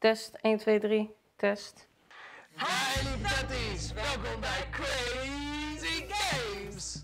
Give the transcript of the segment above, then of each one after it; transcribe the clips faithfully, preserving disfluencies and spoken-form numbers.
Test, één, twee, drie, test. Hi liefdetties, welkom bij Crazy Games!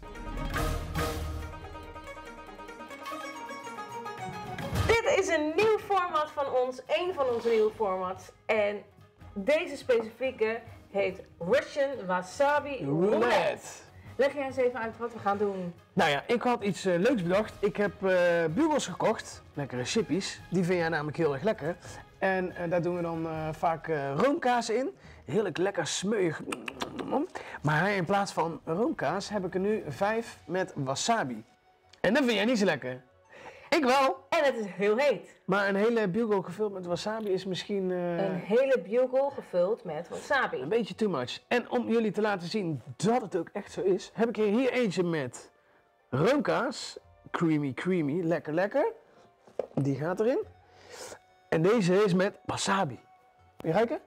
Dit is een nieuw format van ons, één van onze nieuwe formats. En deze specifieke heet Russian Wasabi Roulette. Leg jij eens even uit wat we gaan doen. Nou ja, ik had iets uh, leuks bedacht. Ik heb uh, bugels gekocht, lekkere chippies. Die vind jij namelijk heel erg lekker. En uh, daar doen we dan uh, vaak uh, roomkaas in. Heerlijk lekker smeuig. Maar in plaats van roomkaas heb ik er nu vijf met wasabi. En dat vind jij niet zo lekker. Ik wel. En het is heel heet. Maar een hele bugel gevuld met wasabi is misschien... Uh, een hele bugel gevuld met wasabi. Een beetje too much. En om jullie te laten zien dat het ook echt zo is, heb ik hier, hier eentje met roomkaas. Creamy, creamy. Lekker, lekker. Die gaat erin. En deze is met wasabi. Wil je ruiken?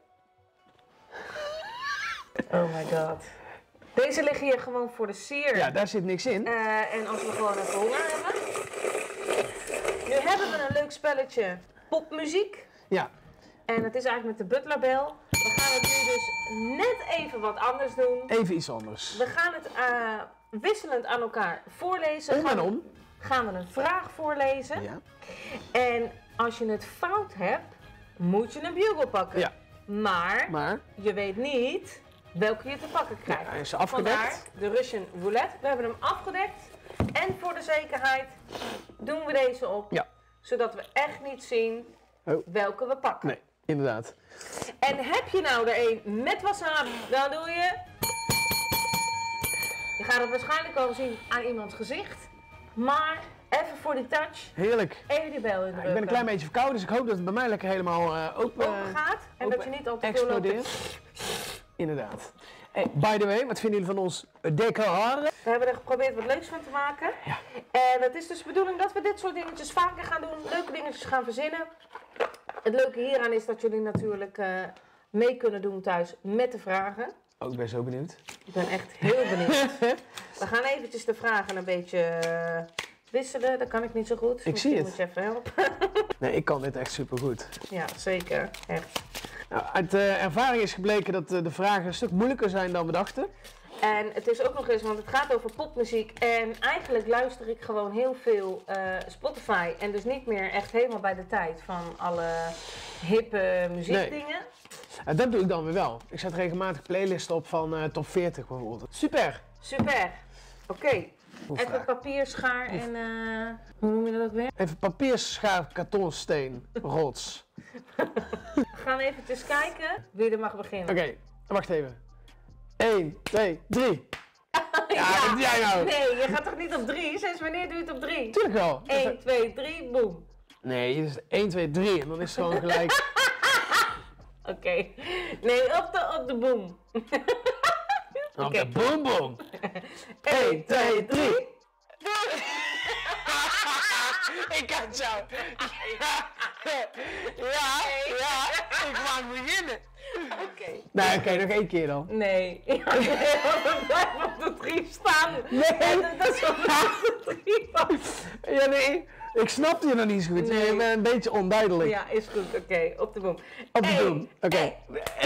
Oh my god. Deze liggen hier gewoon voor de sier. Ja, daar zit niks in. Uh, en als we gewoon even honger hebben. Nu hebben we een leuk spelletje popmuziek. Ja. En het is eigenlijk met de Butlerbel. We gaan het nu dus net even wat anders doen. Even iets anders. We gaan het uh, wisselend aan elkaar voorlezen. Om en om. Gaan we een vraag voorlezen. Ja. En als je het fout hebt, moet je een bugle pakken. Ja. Maar, maar je weet niet welke je te pakken krijgt. Ja, hij is afgedekt. Vandaar de Russian Roulette. We hebben hem afgedekt. En voor de zekerheid doen we deze op. Ja. Zodat we echt niet zien oh. welke we pakken. Nee, inderdaad. En heb je nou er een met wasabi, dan doe je... Je gaat het waarschijnlijk al zien aan iemands gezicht. Maar even voor die touch. Heerlijk. Even die bel in de ja, ik ben een klein beetje verkouden, dus ik hoop dat het bij mij lekker helemaal uh, open, open gaat. En open dat je niet al te veel explodeert. Inderdaad. Hey, by the way, wat vinden jullie van ons decor? We hebben er geprobeerd wat leuks van te maken. Ja. En het is dus de bedoeling dat we dit soort dingetjes vaker gaan doen. Leuke dingetjes gaan verzinnen. Het leuke hieraan is dat jullie natuurlijk uh, mee kunnen doen thuis met de vragen. Oh, ik ben zo benieuwd. Ik ben echt heel benieuwd. We gaan eventjes de vragen een beetje uh, wisselen. Dat kan ik niet zo goed. Ik Misschien zie het. Moet je even helpen. Nee, ik kan dit echt supergoed. Ja, zeker. Echt. Nou, uit uh, ervaring is gebleken dat uh, de vragen een stuk moeilijker zijn dan we dachten. En het is ook nog eens, want het gaat over popmuziek. En eigenlijk luister ik gewoon heel veel uh, Spotify. En dus niet meer echt helemaal bij de tijd van alle hippe muziekdingen. Nee. Uh, dat doe ik dan weer wel. Ik zet regelmatig playlists op van uh, top veertig bijvoorbeeld. Super! Super! Oké. Okay. Even papier, schaar en... Uh, hoe noem je dat ook weer? Even papier, schaar, kartonsteen, rots. We gaan eventjes kijken wie er mag beginnen. Oké, okay, wacht even. één, twee, drie. Ja, ja, wat jij nou? Nee, je gaat toch niet op drie? Sinds wanneer doe je het op drie? Tuurlijk wel. één, twee, drie, boem. Nee, het is één, twee, drie en dan is het gewoon gelijk. Oké. Okay. Nee, op de, op de boom. Op okay. de boom boom. één, twee, drie. Ik had jou. Ja, ja, ik mag beginnen. Oké. Okay. Nou, oké, okay, nog één keer dan. Nee. Ja, we blijven op de drie staan. Nee. Dat is op de drie van. Ja, nee. Ik snapte je nog niet zo goed. Nee. Je bent een beetje onduidelijk. Ja, is goed. Oké, okay. Op de boom. Op de boom. Oké. Okay.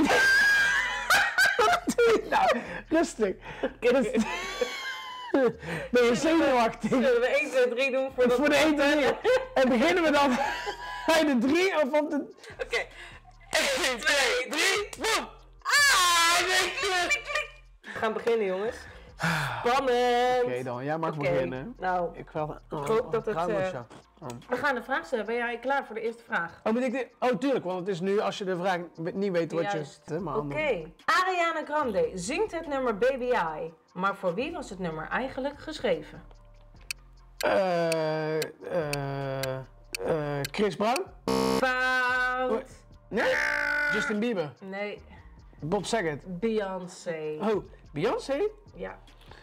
Wat doe je nou? Rustig. Rustig. Ben je zenuwachtig? Zullen we één, twee, drie doen voor, voor de één, twee, drie? En beginnen we dan bij de drie of op de... Oké. Okay. één, twee, drie, boem! Ah! Nee, klik, klik. We gaan beginnen, jongens. Spannend! Oké okay, dan, jij mag okay. beginnen. Nou, ik, wel, oh, ik hoop dat het... Uh, oh. We gaan de vraag stellen. Ben jij klaar voor de eerste vraag? Oh, moet ik dit? Oh, tuurlijk, want het is nu als je de vraag niet weet wat Juist. je... Oké. Okay. Ariana Grande zingt het nummer Baby I. Maar voor wie was het nummer eigenlijk geschreven? Eh... Uh, uh, uh, Chris Brown? Fout! Nee? Justin Bieber? Nee. Bob Saget? Beyoncé. Oh, Beyoncé? Ja.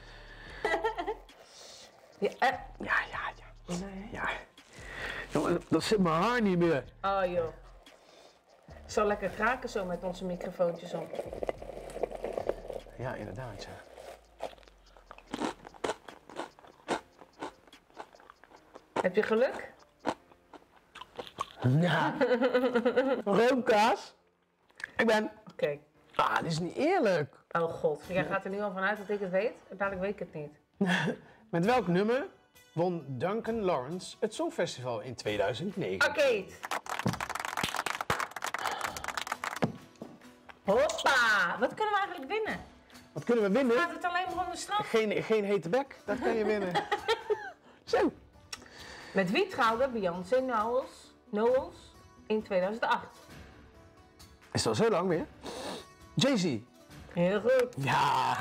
ja, uh. ja, ja, ja. Nee. Ja. Jongen, dat zit mijn haar niet meer. Oh joh. Ik zal lekker kraken zo met onze microfoontjes op. Ja, inderdaad, ja. Heb je geluk? Ja. Roomkaas. Ik ben... Oké. Okay. Ah, dit is niet eerlijk. Oh god, jij gaat er nu al vanuit dat ik het weet? Dadelijk weet ik het niet. Met welk nummer won Duncan Lawrence het Songfestival in tweeduizend negen? Arcade. Hoppa! Wat kunnen we eigenlijk winnen? Wat kunnen we winnen? Gaat het alleen maar om de straf? Geen, geen hete bek, dat kan je winnen. Zo. Met wie trouwde Beyoncé Knowles, Knowles in tweeduizend acht? Is het al zo lang weer? Jay-Z. Heel goed. Ja.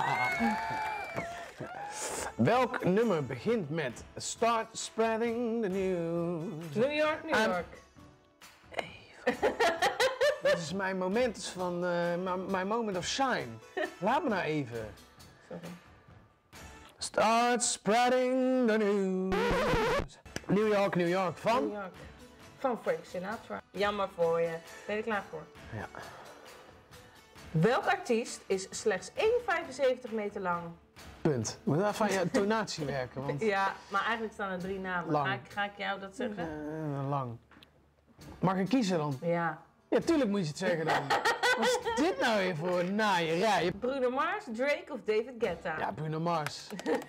Welk nummer begint met Start Spreading the News? New York, New York. Even. Dit is mijn moment van, uh, mijn moment of shine. Laat me nou even. Sorry. Start spreading the news. New York, New York van? New York. Van Frank Sinatra. Jammer voor je. Ben je er klaar voor? Ja. Welk artiest is slechts één komma vijfenzeventig meter lang? Punt. Moet wel van je tonatie werken, want... Ja, maar eigenlijk staan er drie namen. Lang. Ga ik, ga ik jou dat zeggen? Uh, lang. Mag ik kiezen dan? Ja. Ja, tuurlijk moet je het zeggen dan. Wat is dit nou weer voor naaierij? Bruno Mars, Drake of David Guetta? Ja, Bruno Mars.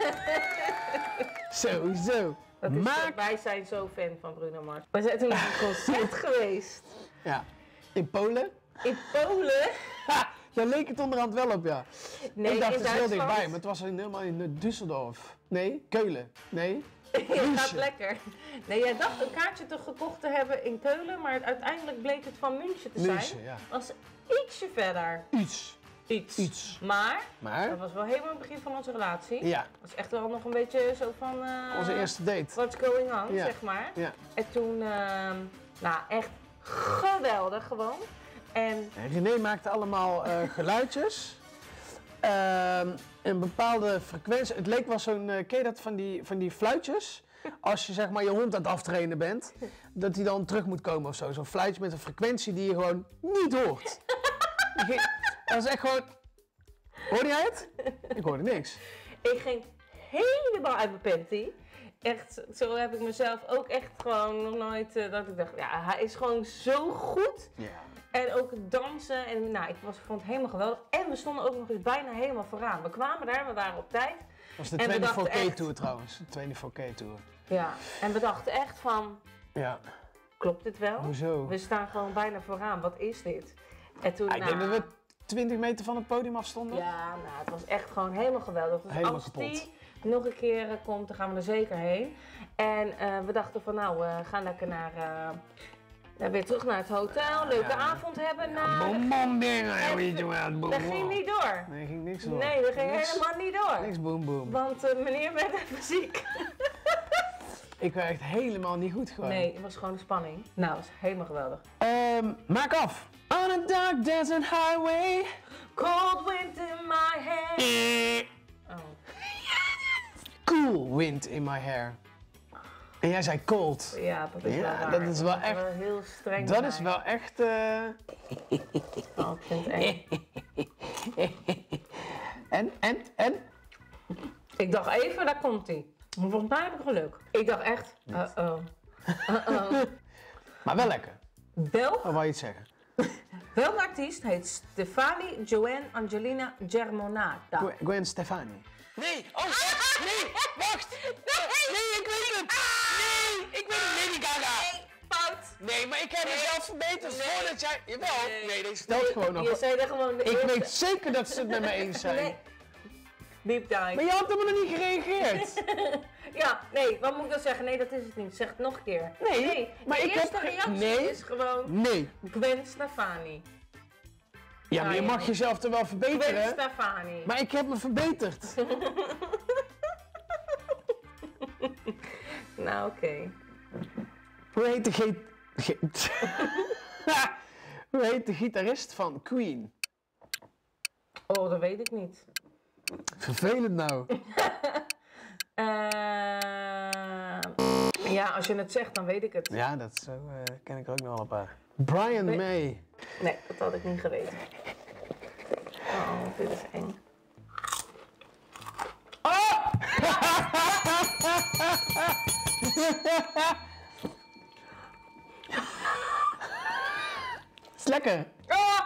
Sowieso. Dat is, Maak... Wij zijn zo fan van Bruno Mars. We zijn toen op een concert geweest. Ja. In Polen? In Polen? Ha! Daar leek het onderhand wel op, ja. Nee, ik dacht, in het is heel Duitsland. dichtbij, maar het was in, helemaal in Düsseldorf. Nee, Keulen. Nee. Je gaat lekker. Nee, jij dacht een kaartje te gekocht te hebben in Keulen, maar uiteindelijk bleek het van München te zijn. München, ja. Was ietsje verder. Iets. Iets. Iets. Maar, Maar? dat was wel helemaal het begin van onze relatie. Ja. Dat was echt wel nog een beetje zo van... Uh, Onze eerste date. What's going on, Ja. zeg maar. Ja. En toen, uh, nou echt geweldig gewoon. En En René maakte allemaal uh, geluidjes. Uh, een bepaalde frequentie. Het leek wel zo'n, uh, ken je dat van die, van die fluitjes? Als je zeg maar je hond aan het aftrainen bent, dat hij dan terug moet komen of zo. Zo'n fluitje met een frequentie die je gewoon niet hoort. Dat is echt gewoon... Hoorde jij het? Ik hoorde niks. ik ging helemaal uit mijn panty. Echt, zo heb ik mezelf ook echt gewoon nog nooit, uh, dat ik dacht, ja, hij is gewoon zo goed. Ja. En ook het dansen en nou, ik was, vond het helemaal geweldig. En we stonden ook nog eens bijna helemaal vooraan. We kwamen daar, we waren op tijd. Dat was de En we dachten vierentwintig echt- K tour trouwens. De vierentwintig K tour. Ja, en we dachten echt van, Ja. klopt dit wel? Hoezo? We staan gewoon bijna vooraan, wat is dit? En toen, Ah, ik nou, denk dat we twintig meter van het podium afstonden. ja, nou, het was echt gewoon helemaal geweldig. Dus Helemaal als kapot. die nog een keer eh, komt, dan gaan we er zeker heen. En eh, we dachten van, nou, we gaan lekker naar, uh, weer terug naar het hotel. Leuke Ja. avond hebben. Ja, na... boom, boom, ding. En- Weet je wat? Boom, Dat ging boom. niet door. Nee, ging niks door. Nee, dat ging Niks- helemaal niet door. Niks boom, boom. Want uh, meneer werd even ziek. Ik werd echt helemaal niet goed gewoon. Nee, het was gewoon een spanning. Nou, het was helemaal geweldig. Um, maak af. On a dark desert highway. Cold wind in my hair. Oh. Cool wind in my hair. En jij zei cold. Ja, dat is Ja, wel waar. dat is wel moet echt- wel heel streng Dat zijn. is wel echt... Uh... Oh, ik vind het eng. En, en, en? Ik dacht even, daar komt hij. Maar volgens mij heb ik geluk. Ik dacht echt, uh-oh. Uh-oh. Maar wel lekker. Welk, Wat wou je iets zeggen? welk artiest heet Stefani Joanne Angelina Germanotta? Gwen, Gwen Stefani. Nee! Oh, wacht! Nee! Wacht! Nee, ik weet het! Nee! Ik weet het! Lady Gaga! Fout! Nee, maar ik heb mezelf verbeterd Nee. voordat jij... Jawel! Nee. Nee, deze stelt gewoon nog. Je zei er gewoon de Ik eerste- weet zeker dat ze het met me eens zijn. Nee. Deep dive. Maar je had helemaal nog niet gereageerd. Ja, nee, wat moet ik dan zeggen? Nee, dat is het niet. Zeg het nog een keer. Nee, maar de ik heb eerste ge- reactie nee. is gewoon Nee. Gwen Stefani. Ja, maar je Nou, mag jezelf er wel Gwen verbeteren. Stefani. Maar ik heb me verbeterd. Nou, oké. Hoe heet de ge... ge- Hoe heet de gitarist van Queen? Oh, dat weet ik niet. Vervelend nou. Eh, ja, als je het zegt, dan weet ik het. Ja, dat zo uh, ken ik er ook nog wel een paar. Brian Nee. May. Nee, dat had ik niet geweten. Oh, dit is eng. Oh! is lekker. Oh.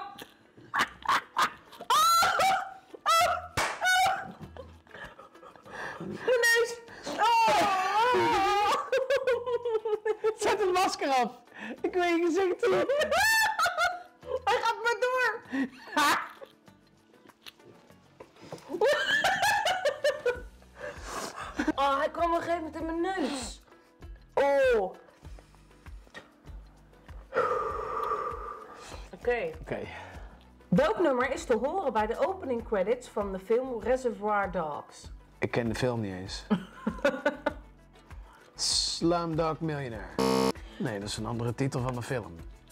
Mijn neus! Oh. Zet het masker af! Ik weet je gezicht toe! Hij gaat maar door! Oh, hij kwam op een gegeven moment in mijn neus. Oh. Oké. Okay. Oké. Okay. Welk nummer is te horen bij de opening credits van de film Reservoir Dogs? Ik ken de film niet eens. Slumdog Millionaire. Nee, dat is een andere titel van de film.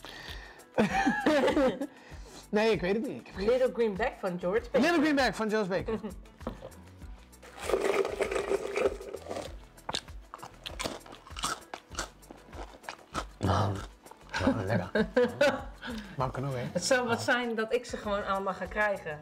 Nee, ik weet het niet. Little Greenback van George Baker. Little Greenback van George Baker. Nou, nou, lekker. Maak er nog een. Het zou wat zijn dat ik ze gewoon allemaal ga krijgen.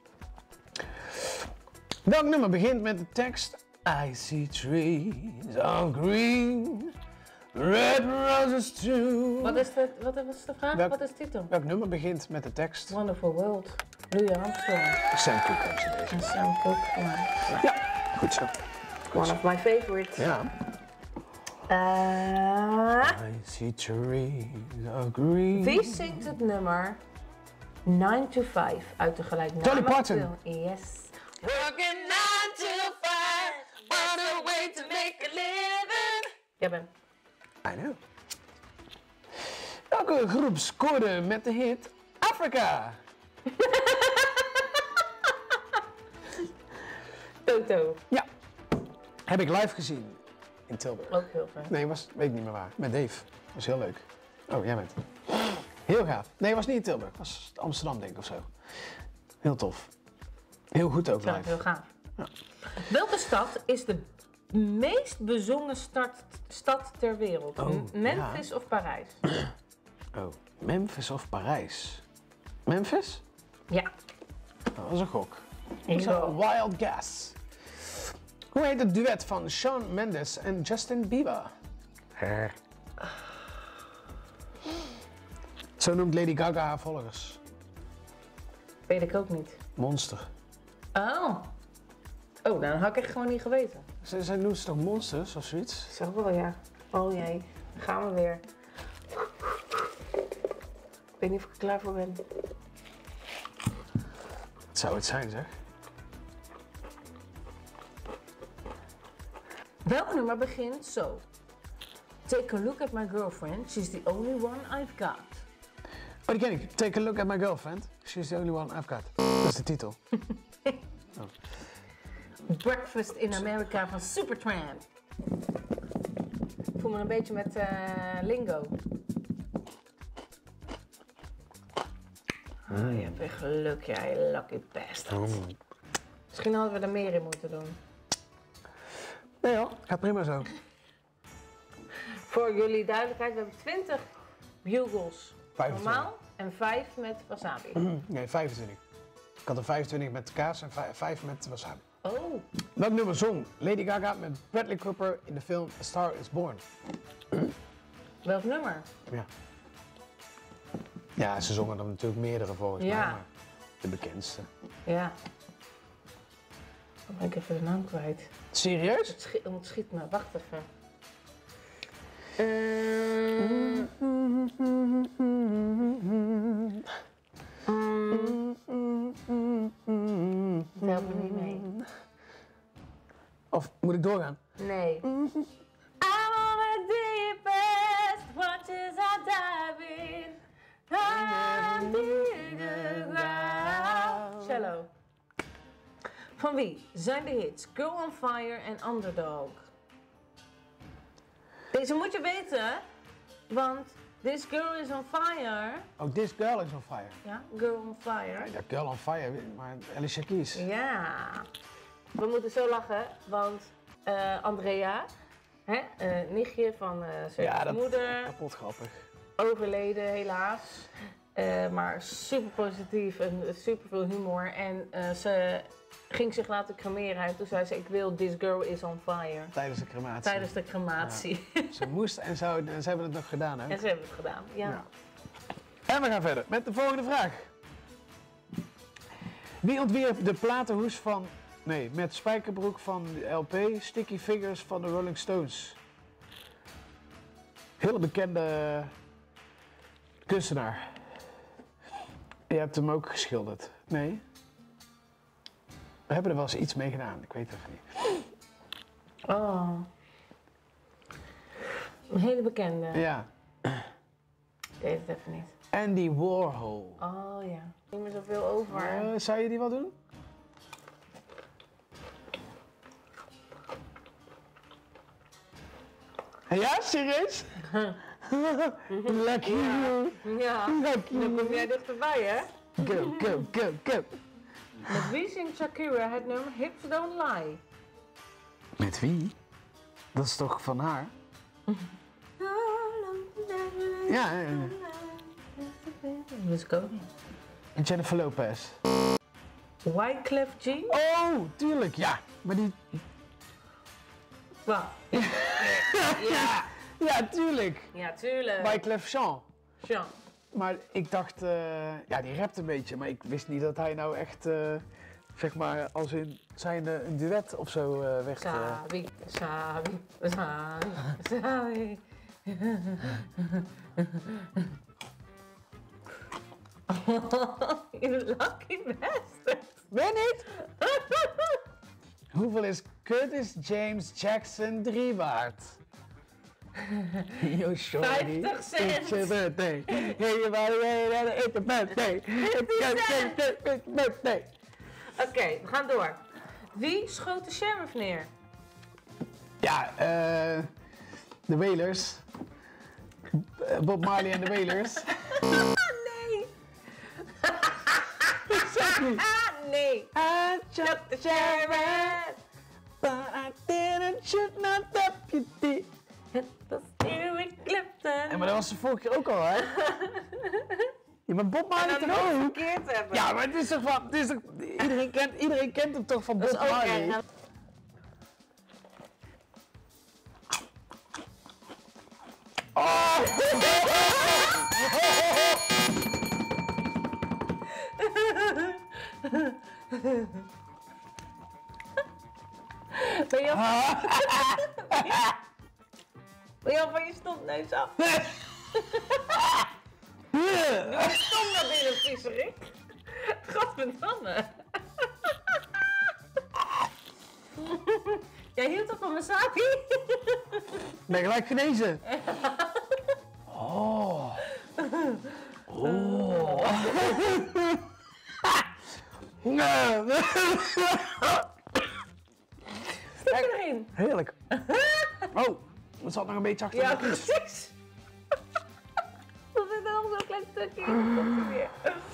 Welk nummer begint met de tekst I see trees of green, red roses too. Wat is de, wat was de vraag? Welk, wat is de titel? Welk nummer begint met de tekst? Wonderful World. Louis Armstrong. Sam Cooke heeft ze deze. En Sam Cooke. Maar, ja, goed zo. Goed one zo. of my favorites. Ja. Uh, I see trees of green. Wie zingt het nummer nine to five uit de gelijknamige Dolly Parton. film? Yes. Working nine to five, what a way to make a living. Jij bent. I know. Welke groep scoorde met de hit Africa? Toto. Ja. Heb ik live gezien in Tilburg. Ook heel fijn. Nee, was, weet ik niet meer waar. Met Dave. Was heel leuk. Oh, jij bent. Heel gaaf. Nee, was niet in Tilburg. Was Amsterdam denk ik of zo. Heel tof. Heel goed ook Ja, live. heel gaaf. Ja. Welke stad is de meest bezongen stad, stad ter wereld? Oh, M- Memphis ja. of Parijs? Oh, Memphis of Parijs? Memphis? Ja. Oh, dat was een gok. Ik Zo, wel. wild guess. Hoe heet het duet van Shawn Mendes en Justin Bieber? Her. Zo noemt Lady Gaga haar volgers. Weet ik ook niet. Monster. Oh. Oh, dan had ik echt gewoon niet geweten. Zij, zij noemt ze toch monsters of zoiets? Zo wel, ja. Oh jee, dan gaan we weer. Ik weet niet of ik er klaar voor ben. Het zou het zijn, zeg. Welk nummer begint zo? Take a look at my girlfriend, she's the only one I've got. Oh, die ken ik. Take a look at my girlfriend. She's the only one I've got. Dat is de titel. Oh. Breakfast in America van Supertramp. Ik voel me een beetje met uh, lingo. Ah, je hebt weer geluk, jij lucky bastard. Oh. Misschien hadden we er meer in moeten doen. Nee hoor, gaat prima zo. Voor jullie duidelijkheid, we hebben twintig bugles vijfentwintig. normaal en vijf met wasabi. Nee, vijfentwintig. Ik had er vijfentwintig met kaas en vijf met wasabi. Oh, Welk nummer zong Lady Gaga met Bradley Cooper in de film A Star is Born? welk nummer? Ja. Ja, ze zongen er natuurlijk meerdere volgens Ja. mij, maar de bekendste. Ja. Dan ben ik even de naam kwijt. Serieus? Het schiet, het schiet me, wacht even. Uh, mm, help me niet mee. Of moet ik doorgaan? Nee. I'm on the deepest waters are diving. I'm in the ground. Cello. Van wie zijn de hits Girl on Fire en Underdog? Deze moet je weten, want This Girl is on Fire. Oh, This Girl is on Fire. Ja, Girl on Fire. Ja, Girl on Fire, maar Alicia Keys. Ja. We moeten zo lachen, want uh, Andrea, hè, uh, nichtje van uh, zijn Ja, dat moeder, kapot grappig. overleden helaas. Uh, maar super positief en super veel humor. En uh, ze ging zich laten cremeren en toen zei ze, ik wil This Girl is on Fire. Tijdens de crematie. Tijdens de crematie. Ja. Ze moest en, zou, en ze hebben het nog gedaan, hè? En ze hebben het gedaan, ja. Ja. En we gaan verder met de volgende vraag. Wie ontwierp de platenhoes van... Nee, met spijkerbroek van de L P Sticky Fingers van de Rolling Stones? Hele bekende kunstenaar. Je hebt hem ook geschilderd. Nee? We hebben er wel eens iets mee gedaan, ik weet het even niet. Oh. Een hele bekende. Ja. Ik weet het even niet. Andy Warhol. Oh ja. Niet meer zoveel over. Uh, zou je die wel doen? Ja, serieus? Lucky you. Ja, Lucky dan kom you. jij dichterbij, hè? Go, go, go, go. Met wie zingt Shakira het nummer Hips Don't Lie? Met wie? Dat is toch van haar? Ja, ja, ja. Let's go. En Jennifer Lopez. Wyclef Jean? Oh, tuurlijk, ja. Maar die... Wat? Ja, ja, tuurlijk. Ja, tuurlijk. Wyclef Jean. Jean. Maar ik dacht, uh, ja, die rapt een beetje, maar ik wist niet dat hij nou echt, uh, zeg maar, als in zijn uh, een duet of zo uh, werd. Uh... Sabi, sabi, sabi, sabi. You lucky bastard. Ben niet? Hoeveel is Curtis James Jackson drie waard? Yo, shorty. vijftig cent. It's your birthday. Hey, you body, hey, it's your birthday. It's your birthday. Oké, okay, we gaan door. Wie schoot de sheriff neer? Ja, eh... Uh, de Wailers. Bob Marley en de Wailers. Nee. Nee. I shot the sheriff, but I didn't shoot no deputy. Het was Eric Clapton. Ja, maar dat was de vorige keer ook al, hè? Ja, maar Bob Marley en dan toch nog ook? verkeerd hebben. Ja, maar het is toch van... Het is toch, iedereen, kent, iedereen kent hem toch van Bob dat is ook Marley? erg. Oh! Ben je al... Ben je al van je stopneus af? Doe je stom naar binnen, viezerik. Godverdamme. Jij hield toch van wasabi? Ben gelijk genezen. Oh. Oh. Stuk erin. Heerlijk. Oh, het zat nog een beetje achter. Ja, precies. Er zit er nog zo'n klein stukje in. Komt ie weer.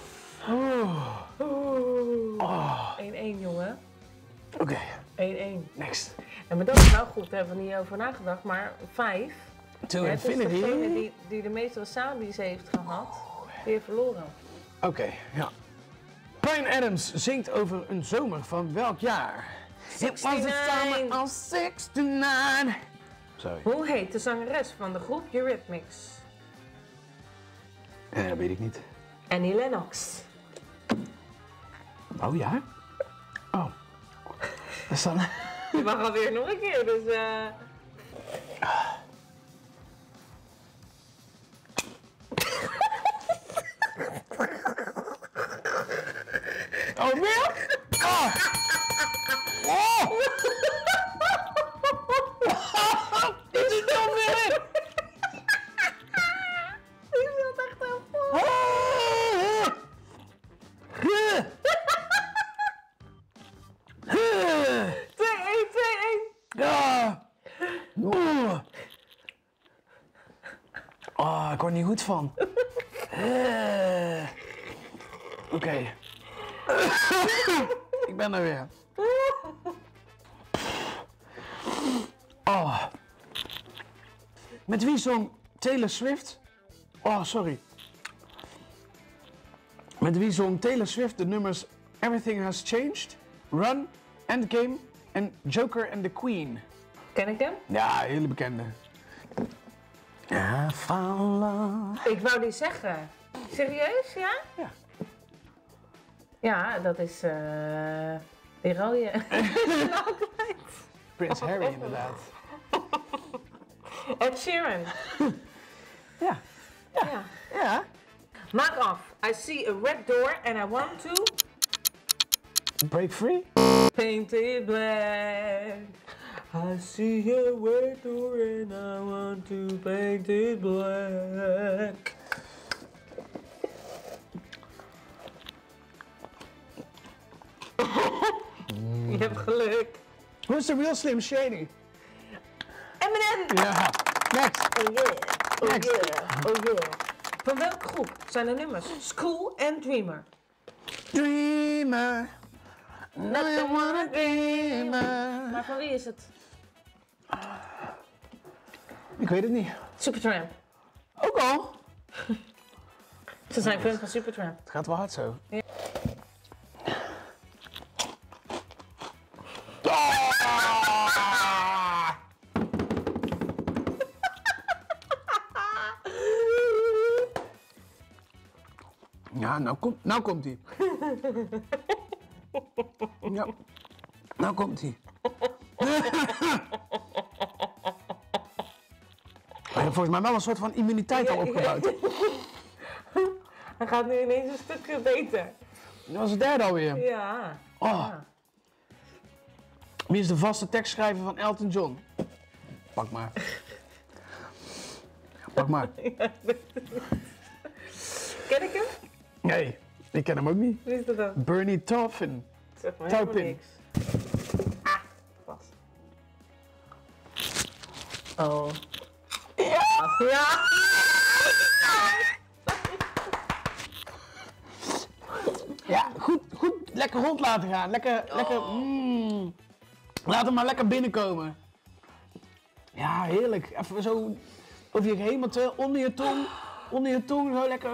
één één, jongen. Oké. Okay. één één. Next. En maar dat is wel goed, daar hebben we niet over nagedacht, maar vijf. To ja, infinity. Het is degene die, die de meeste wasabi's heeft gehad, die heeft verloren. Oké, okay, ja. Bryan Adams zingt over een zomer van welk jaar? It was the summer of sixty-nine. Sorry. Hoe heet de zangeres van de groep Eurythmics? Eh, dat weet ik niet. Annie Lennox. Oh ja? Oh. Dat is dan... Je mag alweer nog een keer, dus eh... Uh... Oh, weer? Oh! Oh! Dit is dan weer! Die zat echt heel vol. twee één, twee één. Ja! Oeh! Oh, ik word er niet goed van. Uh. Oké. Okay. Ik ben er weer. Oh. Met wie zong Taylor Swift? Oh, sorry. Met wie zong Taylor Swift de nummers Everything Has Changed, Run, Endgame en Joker and the Queen? Ken ik hem? Ja, hele bekende. I found love. Ik wou die zeggen. Serieus, ja? Ja. Ja, dat is... eh die rode. Prins Harry inderdaad. Ed Sheeran. Ja. Ja. Ja. Maak af. I see a red door and I want to... Break free? Paint it black. I see a red door and I want to paint it black. Je hebt geluk. Hoe is de Real Slim Shady? Eminem! Ja. Next. Oh yeah, oh Next. yeah, oh yeah. Van welke groep zijn de nummers? School en Dreamer. Dreamer. Nothing wanna dreamer. Maar van wie is het? Ik weet het niet. Supertramp. Ook al. Ze zijn fan van Supertramp. Het gaat wel hard zo. Ja. Ah! Ja, nou, kom, nou komt hij. Ja, nou komt hij. Hij heeft volgens mij wel een soort van immuniteit al opgebouwd. Hij gaat nu ineens een stukje beter. Dat was het derde alweer. Ja. Oh. Ja. Wie is de vaste tekstschrijver van Elton John? Pak maar. Pak maar. Ken ik hem? Nee, ik ken hem ook niet. Wie is dat dan? Bernie Taupin. Zeg maar helemaal Taupin. niks. Ah, vast. Oh. Ja! Ja! Ja, goed, goed, lekker rond laten gaan. Lekker, lekker, mm. Laat hem maar lekker binnenkomen. Ja, heerlijk. Even zo over je gehemelte, onder je tong, onder je tong, zo lekker.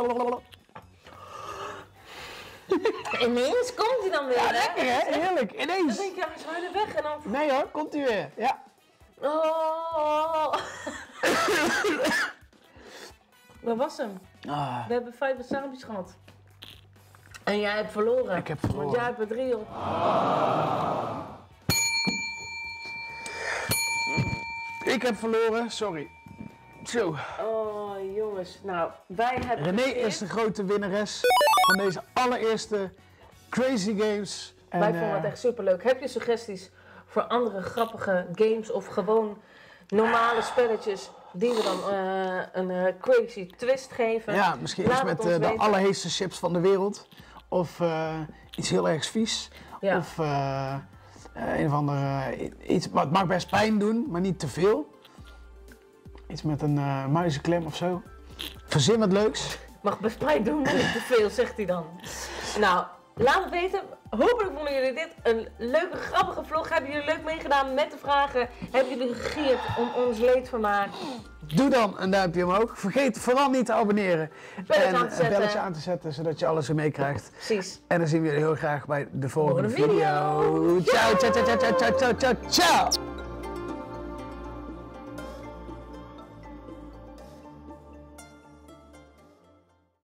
Ineens komt hij dan weer, Ja, hè? lekker hè, heerlijk, Dan ineens. denk je, hij is verder weg en dan... Nee hoor, komt hij weer, ja. Oh. Dat was hem. Ah, We hebben vijf wasabi's gehad. En jij hebt verloren. Ik heb verloren. Want jij hebt er drie op. ik heb verloren, sorry. Zo, Oh jongens, nou wij hebben... René geprobeerd. is de grote winnares van deze allereerste Crazy Games. En, Wij vonden eh, het echt superleuk. Heb je suggesties voor andere grappige games of gewoon normale spelletjes die we dan eh, een eh, crazy twist geven? Ja, misschien Laat iets het met ons eh, de weten. allerheetste chips van de wereld. Of eh, iets heel erg vies. Ja. Of eh, eh, een of ander eh, iets, maar het mag best pijn doen, maar niet te veel. Iets met een eh, muizenklem of zo. Verzin wat leuks. Mag best pijn doen, maar niet te veel, zegt hij dan. Nou, laat het weten. Hopelijk vonden jullie dit een leuke, grappige vlog. Hebben jullie leuk meegedaan met de vragen? Hebben jullie gegierd om ons leedvermaak? Doe dan een duimpje omhoog. Vergeet vooral niet te abonneren. Belletje en aan te een zetten. belletje aan te zetten, zodat je alles weer meekrijgt. Precies. En dan zien we jullie heel graag bij de volgende, Volgende video. video. Ciao, ciao, ciao, ciao, ciao, ciao, ciao, ciao.